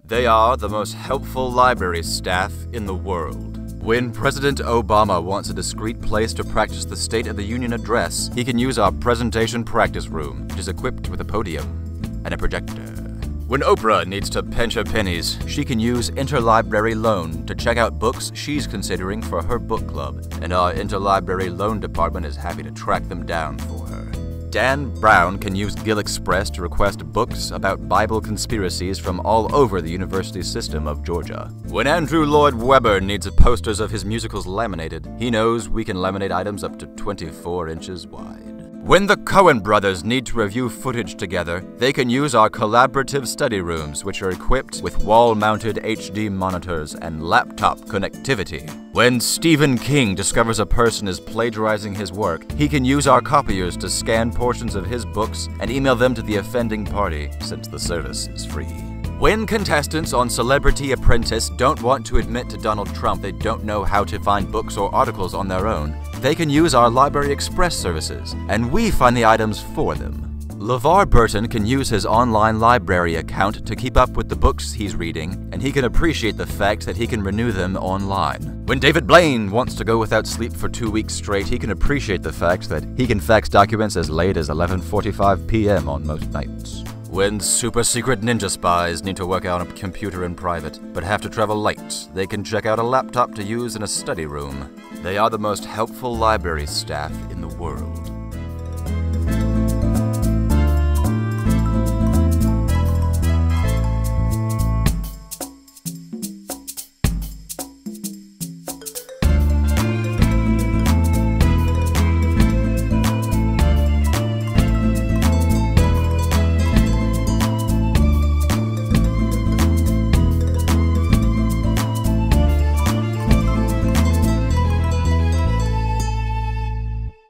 They are the most helpful library staff in the world. When President Obama wants a discreet place to practice the State of the Union address, he can use our presentation practice room, which is equipped with a podium and a projector. When Oprah needs to pinch her pennies, she can use Interlibrary Loan to check out books she's considering for her book club, and our Interlibrary Loan department is happy to track them down for her. Dan Brown can use Gill Express to request books about Bible conspiracies from all over the university system of Georgia. When Andrew Lloyd Webber needs posters of his musicals laminated, he knows we can laminate items up to 24 inches wide. When the Coen brothers need to review footage together, they can use our collaborative study rooms, which are equipped with wall-mounted HD monitors and laptop connectivity. When Stephen King discovers a person is plagiarizing his work, he can use our copiers to scan portions of his books and email them to the offending party, since the service is free. When contestants on Celebrity Apprentice don't want to admit to Donald Trump they don't know how to find books or articles on their own, they can use our Library Express services, and we find the items for them. LeVar Burton can use his online library account to keep up with the books he's reading, and he can appreciate the fact that he can renew them online. When David Blaine wants to go without sleep for 2 weeks straight, he can appreciate the fact that he can fax documents as late as 11:45 p.m. on most nights. When super-secret ninja spies need to work out on a computer in private, but have to travel late, they can check out a laptop to use in a study room. They are the most helpful library staff in the